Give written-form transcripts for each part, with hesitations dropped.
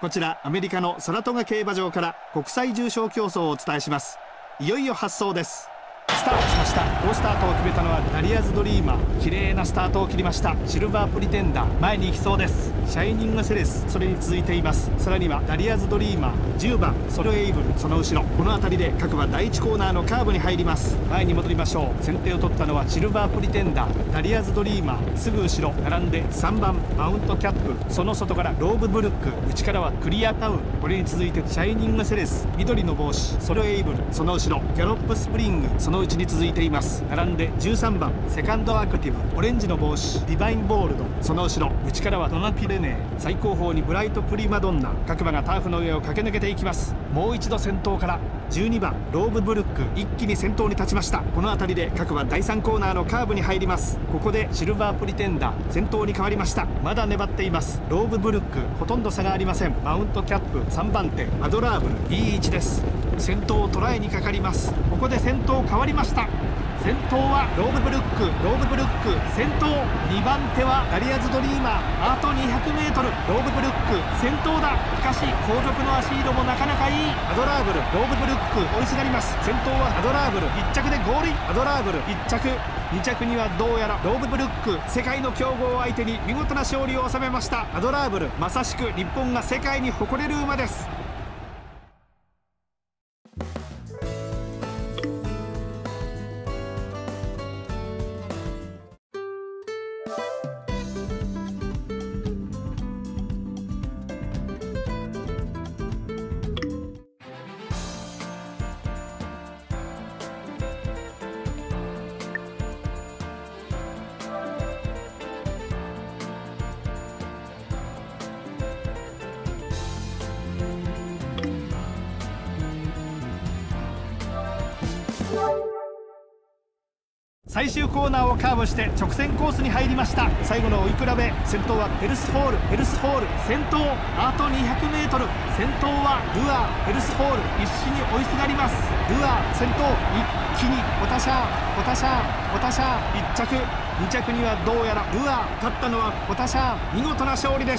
こちらアメリカのサラトガ競馬場から国際重賞競争をお伝えします。いよいよ発走です。スタートしました。好スタートを決めたのはダリアズドリーマー。綺麗なスタートを切りました。シルバープリテンダー前に行きそうです。シャイニングセレスそれに続いています。さらにはダリアズドリーマー、10番ソルエイブル、その後ろ。この辺りで各馬第1コーナーのカーブに入ります。前に戻りましょう。先手を取ったのはシルバープリテンダー、ダリアズドリーマー、すぐ後ろ並んで3番マウントキャップ、その外からローブブルック、内からはクリアタウン、これに続いてシャイニングセレス、緑の帽子ソルエイブル、その後ろギャロップスプリング、そのうちに続いています。並んで13番セカンドアクティブ、オレンジの帽子ディバインボールド、その後ろ内からはドナピレネー、最後方にブライトプリマドンナ。各馬がターフの上を駆け抜けていきます。もう一度先頭から12番ローブブルック、一気に先頭に立ちました。この辺りで各馬第3コーナーのカーブに入ります。ここでシルバープリテンダー先頭に変わりました。まだ粘っています。ローブブルックほとんど差がありません。マウントキャップ3番手アドラーブル、いい位置です。先頭を捉えにかかります。ここで先頭変わりました。先頭はローブブルック、先頭2番手はダリアズドリーマー、あと 200m ローブブルック先頭だ。しかし後続の足色もなかなかいい。アドラーブル、ローブブルック追いすがります。先頭はアドラーブル、1着でゴールイン。アドラーブル1着、2着にはどうやらローブブルック、世界の強豪を相手に見事な勝利を収めました。アドラーブル、まさしく日本が世界に誇れる馬です。最終コーナーをカーブして直線コースに入りました。最後の追い比べ、先頭はヘルスホール、先頭あと 200m、 先頭はルアー、ヘルスホール必死に追いすがります。ルアー先頭、一気にポタシャー1着、2着にはどうやらルアー、勝ったのはポタシャー、見事な勝利です。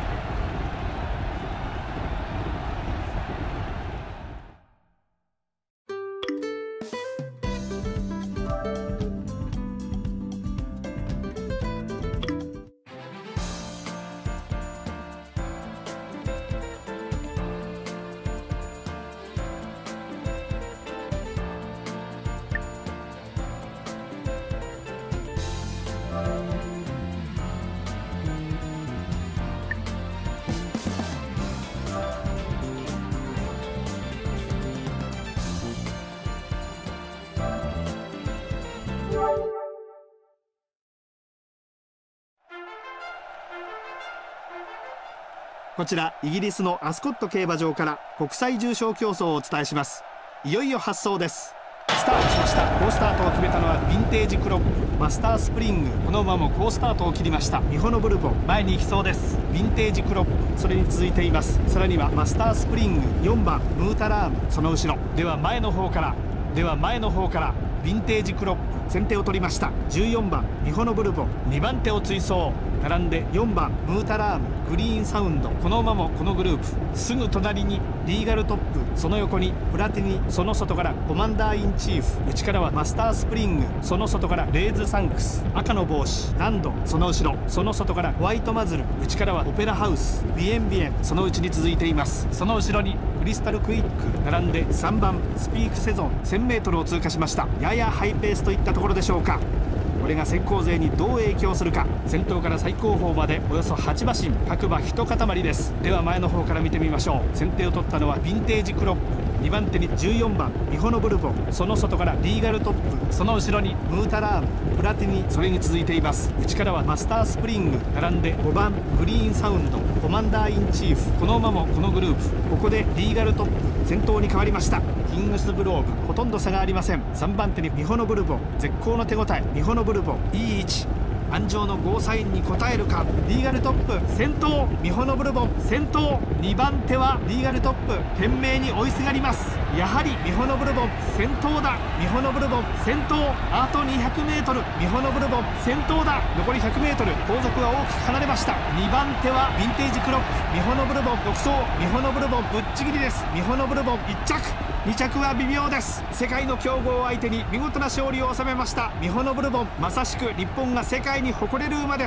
こちらイギリスのアスコット競馬場から国際重賞競争をお伝えします。いよいよ発走です。スタートしました。好スタートを決めたのはヴィンテージクロップ、マスタースプリング、この馬も好スタートを切りました。ミホノブルボン前に行きそうです。ヴィンテージクロップそれに続いています。さらにはマスタースプリング、4番ムータラーム、その後ろでは前の方からヴィンテージクロップ先手を取りました。14番ミホノブルボン2番手を追走、並んで4番ムータラーム、グリーンサウンド、この馬もこのグループ。すぐ隣にリーガルトップ、その横にプラティニ、その外からコマンダーインチーフ、内からはマスタースプリング、その外からレーズサンクス、赤の帽子ランド、その後ろその外からホワイトマズル、内からはオペラハウス、ビエンビエン、そのうちに続いています。その後ろにクリスタルクイック、並んで3番スピークセゾン、 1000m を通過しました。ややハイペースといったところでしょうか。これが先行勢にどう影響するか。先頭から最後方までおよそ8馬身、各馬一塊です。では前の方から見てみましょう。先手を取ったのはヴィンテージクロップ、2番手に14番ミホノブルボン、その外からリーガルトップ、その後ろにムータラーム、プラティニ、それに続いています。内からはマスタースプリング、並んで5番グリーンサウンド、コマンダーインチーフ、この馬もこのグループ。ここでリーガルトップ先頭に変わりました。キングスグローブほとんど差がありません。3番手にミホノブルボン、絶好の手応え。ミホノブルボンいい位置、安城のゴーサインに応えるか。リーガルトップ先頭、ミホノブルボン先頭、2番手はリーガルトップ懸命に追いすがります。いやはりミホノブルボン先頭だ。ミホノブルボン先頭。あと 200m。 ミホノブルボン先頭だ。残り 100m。 後続は大きく離れました。2番手はヴィンテージクロック。ミホノブルボン独走。ミホノブルボンぶっちぎりです。ミホノブルボン1着。2着は微妙です。世界の強豪を相手に見事な勝利を収めましたミホノブルボン。まさしく日本が世界に誇れる馬です。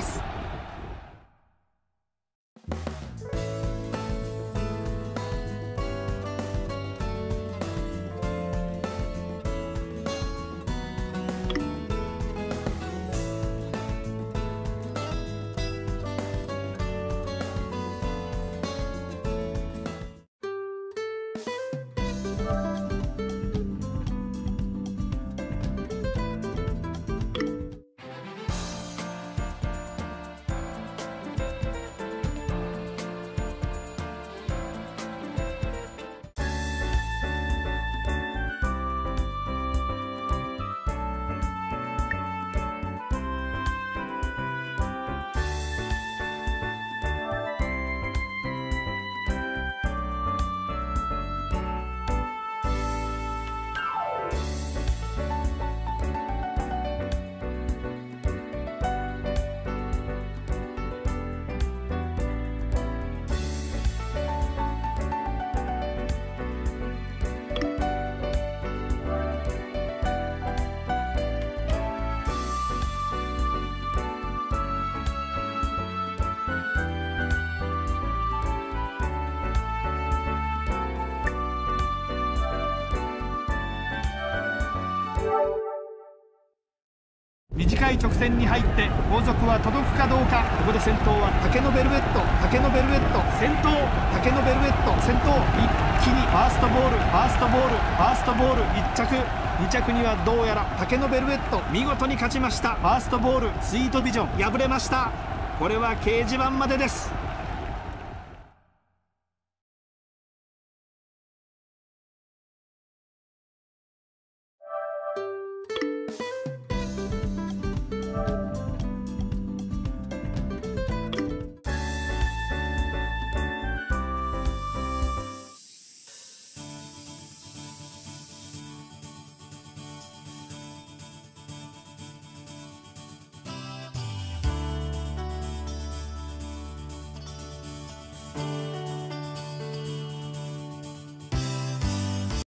短い直線に入って後続は届くかどうか。ここで先頭は竹のベルベット。竹のベルベット先頭。竹のベルベット先頭。一気にファーストボールファーストボールファーストボール1着。2着にはどうやら竹のベルベット。見事に勝ちました。ファーストボールスイートビジョン敗れました。これは掲示板までです。